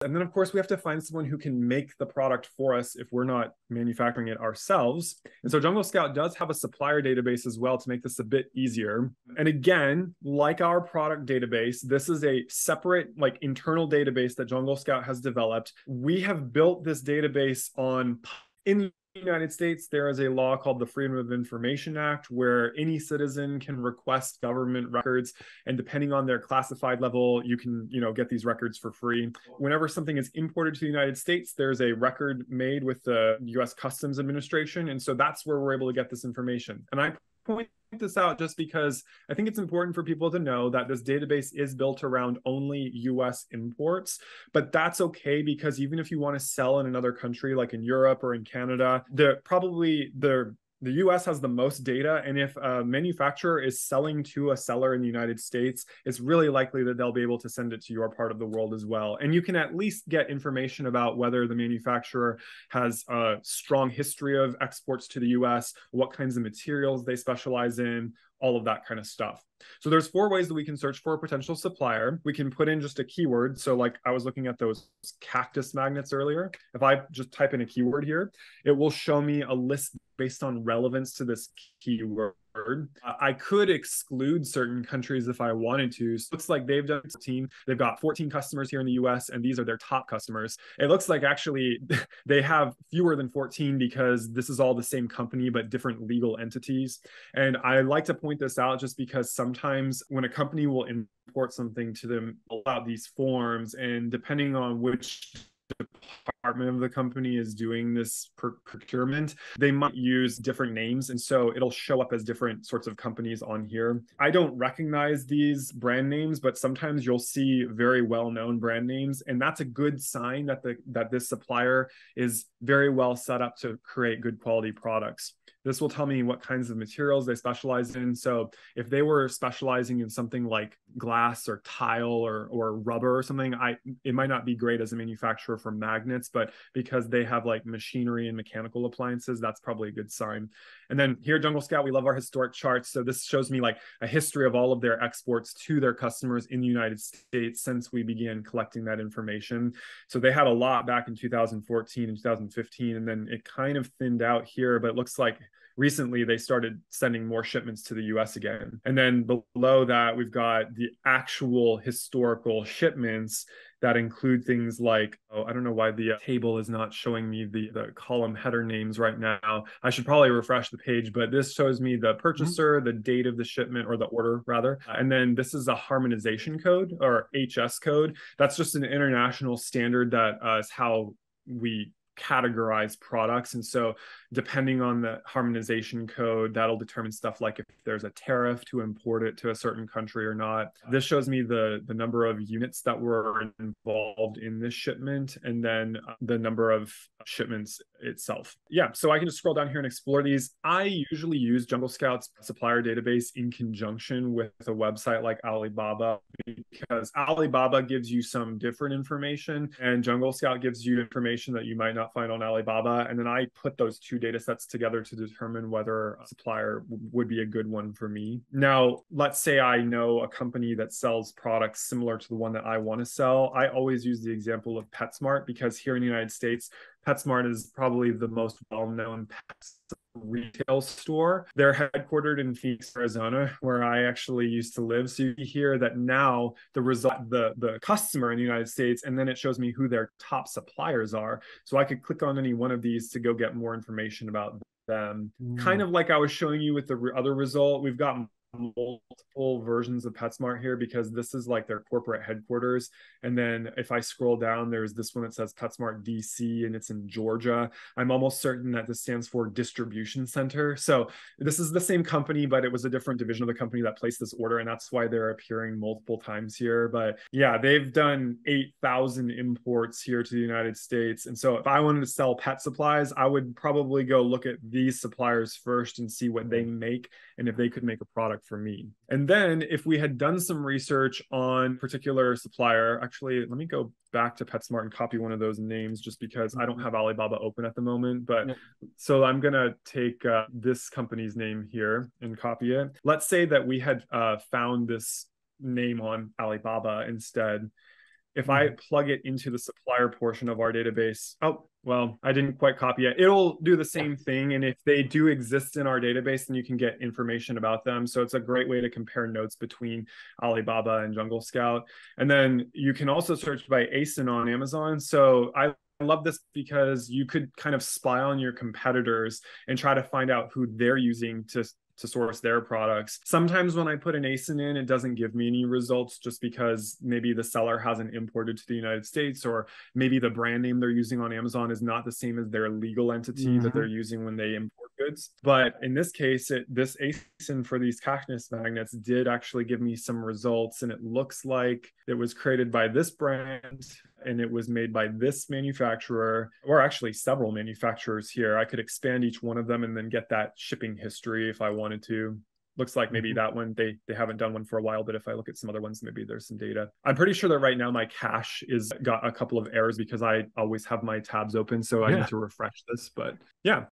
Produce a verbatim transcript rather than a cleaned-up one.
And then, of course, we have to find someone who can make the product for us if we're not manufacturing it ourselves. And so Jungle Scout does have a supplier database as well to make this a bit easier. And again, like our product database, this is a separate, like, internal database that Jungle Scout has developed. We have built this database on in the United States, there is a law called the Freedom of Information Act, where any citizen can request government records, and depending on their classified level, you can, you know, get these records for free. Whenever something is imported to the United States, there's a record made with the U S Customs Administration, and so that's where we're able to get this information. And I point this out just because I think it's important for people to know that this database is built around only U S imports, but that's okay, because even if you want to sell in another country, like in Europe or in Canada, the probably the the U S has the most data, and if a manufacturer is selling to a seller in the United States, it's really likely that they'll be able to send it to your part of the world as well. And you can at least get information about whether the manufacturer has a strong history of exports to the U S, what kinds of materials they specialize in, all of that kind of stuff. So there's four ways that we can search for a potential supplier. We can put in just a keyword. So like I was looking at those cactus magnets earlier. If I just type in a keyword here, it will show me a list based on relevance to this keyword. Uh, I could exclude certain countries if I wanted to. So it looks like they've done fourteen. They've got fourteen customers here in the U S, and these are their top customers. It looks like actually they have fewer than fourteen because this is all the same company, but different legal entities. And I like to point this out just because sometimes when a company will import something to them, fill out these forms, and depending on which department of the company is doing this procurement, they might use different names, and so it'll show up as different sorts of companies on here. I don't recognize these brand names, but sometimes you'll see very well-known brand names, and that's a good sign that the that this supplier is very well set up to create good quality products. This will tell me what kinds of materials they specialize in. So if they were specializing in something like glass or tile or, or rubber or something, I it might not be great as a manufacturer for magnets, but because they have like machinery and mechanical appliances, that's probably a good sign. And then here at Jungle Scout, we love our historic charts. So this shows me like a history of all of their exports to their customers in the United States since we began collecting that information. So they had a lot back in two thousand fourteen and two thousand fifteen, and then it kind of thinned out here, but it looks like recently they started sending more shipments to the U S again. And then below that, we've got the actual historical shipments that include things like, oh, I don't know why the table is not showing me the, the column header names right now. I should probably refresh the page, but this shows me the purchaser, mm-hmm. the date of the shipment, or the order rather. And then this is a harmonization code, or H S code. That's just an international standard that uh, is how we categorize products. And so depending on the harmonization code, that'll determine stuff like if there's a tariff to import it to a certain country or not. This shows me the the number of units that were involved in this shipment, and then the number of shipments itself. Yeah, so I can just scroll down here and explore these. I usually use Jungle Scout's supplier database in conjunction with a website like Alibaba, because Alibaba gives you some different information and Jungle Scout gives you information that you might not find on Alibaba. And then I put those two data sets together to determine whether a supplier would be a good one for me. Now, let's say I know a company that sells products similar to the one that I want to sell. I always use the example of PetSmart, because here in the United States, PetSmart is probably the most well-known pet retail store. They're headquartered in Phoenix, Arizona, where I actually used to live. So you hear that now the result, the, the customer in the United States, and then it shows me who their top suppliers are. So I could click on any one of these to go get more information about them. Mm. Kind of like I was showing you with the other result, we've got multiple versions of PetSmart here because this is like their corporate headquarters. And then if I scroll down, there's this one that says PetSmart D C, and it's in Georgia. I'm almost certain that this stands for distribution center. So this is the same company, but it was a different division of the company that placed this order, and that's why they're appearing multiple times here. But yeah, they've done eight thousand imports here to the United States. And so if I wanted to sell pet supplies, I would probably go look at these suppliers first and see what they make and if they could make a product for me. And then if we had done some research on particular supplier, actually, let me go back to PetSmart and copy one of those names just because I don't have Alibaba open at the moment. But yeah. So I'm going to take uh, this company's name here and copy it. Let's say that we had uh, found this name on Alibaba instead. If Mhm. I plug it into the supplier portion of our database, oh, well, I didn't quite copy it. It'll do the same thing. And if they do exist in our database, then you can get information about them. So it's a great way to compare notes between Alibaba and Jungle Scout. And then you can also search by A S I N on Amazon. So I I love this because you could kind of spy on your competitors and try to find out who they're using to to source their products. Sometimes when I put an A S I N in, it doesn't give me any results just because maybe the seller hasn't imported to the United States, or maybe the brand name they're using on Amazon is not the same as their legal entity that they're Mhm. using when they import goods. But in this case, it, this A S I N for these Cactus magnets did actually give me some results, and it looks like it was created by this brand and it was made by this manufacturer, or actually several manufacturers here. I could expand each one of them and then get that shipping history if I wanted to. Looks like maybe Mhm. that one, they they haven't done one for a while, but if I look at some other ones, maybe there's some data. I'm pretty sure that right now my cache is got a couple of errors because I always have my tabs open, so I Yeah. need to refresh this. But yeah,